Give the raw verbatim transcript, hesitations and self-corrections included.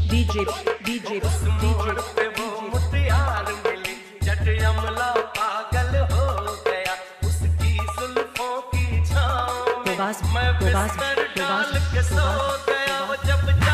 DJ DJ उस मोड़ पे वो मुटियार मिली, जट अमला पागल हो गया उसकी जुल्फों की छाँव में। मैं बिस्तर डाल के सो गया वो जब